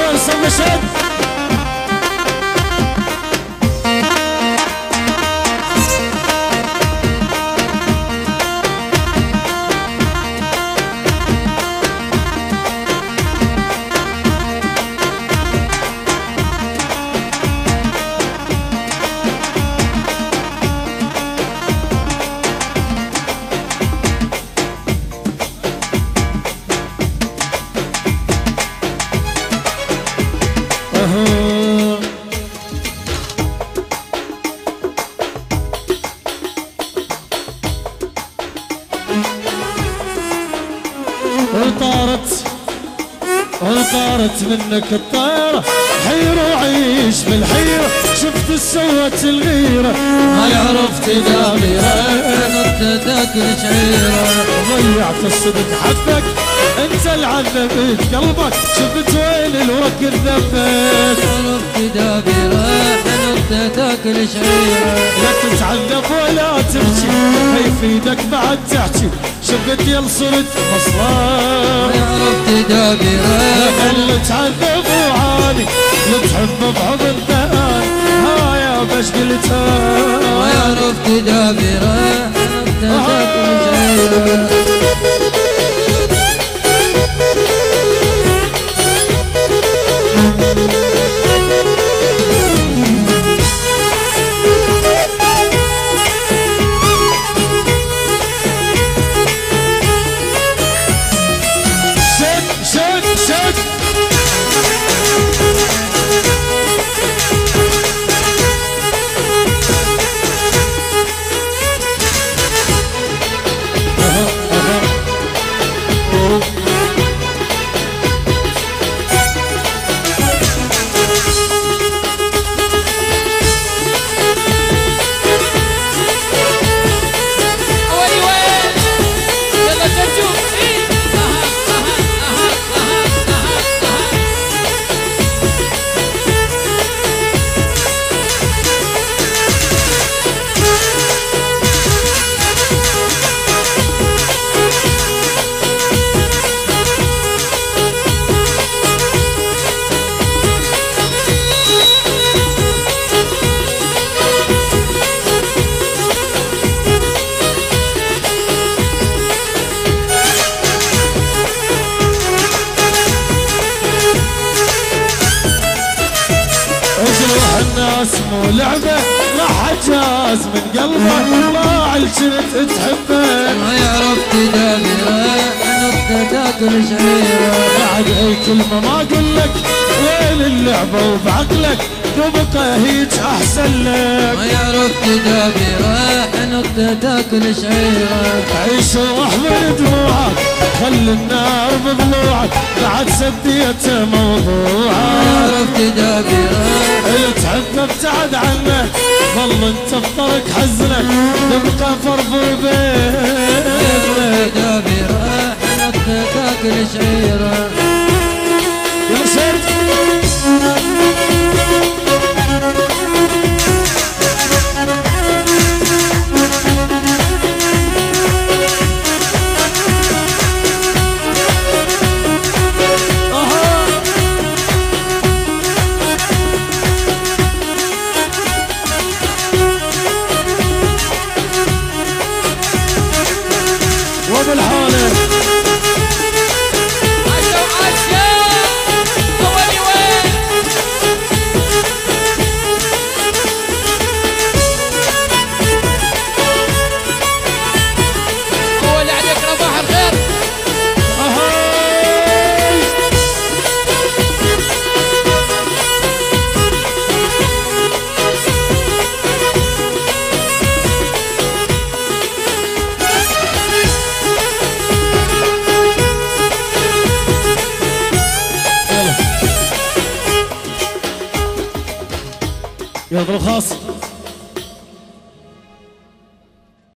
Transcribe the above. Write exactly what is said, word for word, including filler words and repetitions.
وين سم شد وطارت وطارت منك الطيرة حير وعيش بالحيرة شفت سوت الغيرة ما عرفت دابيرة نطت تاكل شعيرة ضيعت الصدق حبك انت العذبت قلبك شفت وين الورق الذبت عرفت دابيرة نطت تاكل شعيرة لا تتعذب ولا تبكي ما يفيدك بعد تحكي شفت يل صرت مصلاه ما عرفت دابيرة اللي تعذب وعاني اللي تحب بحضن ثاني ها يا بش قلتها ما عرفت دابيرة نطت تاكل شعيرة الناس مو لعبة راح اجاز من قلبك طاع الجنت تحبه ما عرفت دابيرة نطت تاكل شعيرة بعد اي كلمة ما اقول لك وين اللعبة وبعقلك تبقى هيج احسن لك ما عرفت دابيرة نطت تاكل شعيرة عيش واحمل دموعك خلي النار بضلوعك بعد سديت موضوعك ما عرفت دابيرة تحب ابتعد عنك ظل انت بطرق حزنك تبقى فرض بينك دابيرة نطت تاكل شعيرة يا سيد وبالحالة يا ابو الخاص